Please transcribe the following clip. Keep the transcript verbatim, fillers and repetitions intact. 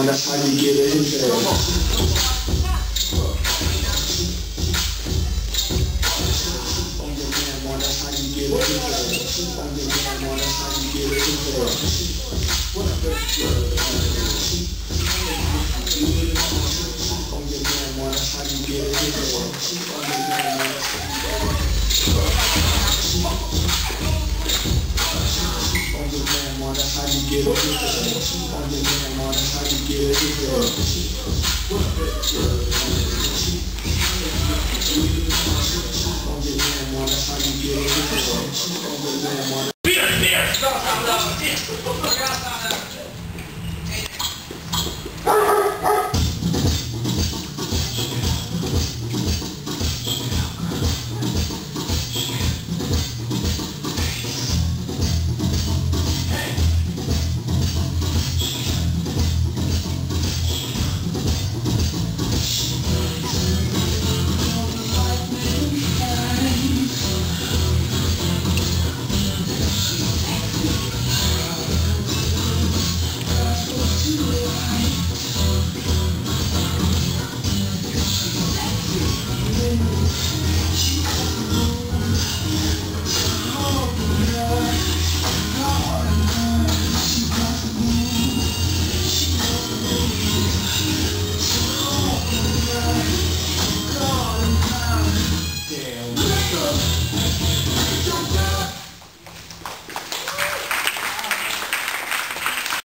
that's how you get it in there. On your man, man, that's how you get it in there. On your man, man, that's how you get it in there. What up, on your man, man, that's how you get it in there. On your man, man, that's how you get it in there. On your man, man, that's how you get it in there. On your man, man, that's how you get it in there. On your man, man, that's how you get it in there. On your man, man.